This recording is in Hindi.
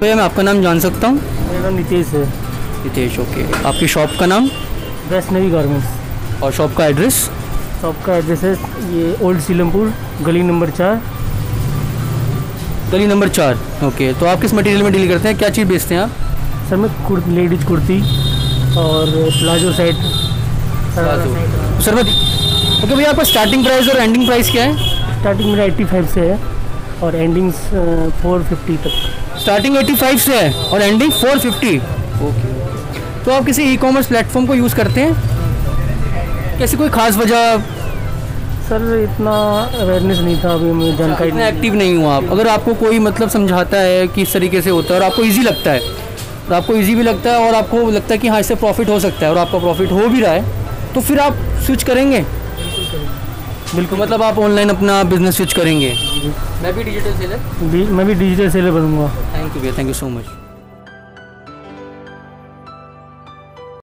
भैया मैं आपका नाम जान सकता हूँ? मेरा नाम नितेश है। नितेश, ओके। आपकी शॉप का नाम? वैष्णवी गारमेंट्स। और शॉप का एड्रेस? शॉप का एड्रेस है ये ओल्ड सीलमपुर, गली नंबर 4। गली नंबर 4, ओके। तो आप किस मटेरियल में डील करते हैं, क्या चीज़ बेचते हैं आप? सर मैं लेडीज कुर्ती और प्लाजो सेट। सर मैं ओके भैया, आपका स्टार्टिंग प्राइस और एंडिंग प्राइस क्या है? स्टार्टिंग मेरा 85 से है और एंडिंग्स 450 तक। स्टार्टिंग 85 से है और एंडिंग 450, ओके। तो आप किसी ई कॉमर्स प्लेटफॉर्म को यूज़ करते हैं? कैसी कोई ख़ास वजह? सर इतना अवेयरनेस नहीं था, अभी मुझे जानकारी इतना एक्टिव नहीं हुआ आप। अगर आपको कोई मतलब समझाता है कि इस तरीके से होता है और आपको ईजी लगता है, और आपको ईजी भी लगता है और आपको लगता है कि हाँ इससे प्रॉफिट हो सकता है और आपका प्रॉफिट हो भी रहा है, तो फिर आप स्विच करेंगे? बिल्कुल, मतलब आप ऑनलाइन अपना बिजनेस स्विच करेंगे। मैं भी डिजिटल सेलर बनूंगा। थैंक यू भैया, थैंक यू सो मच।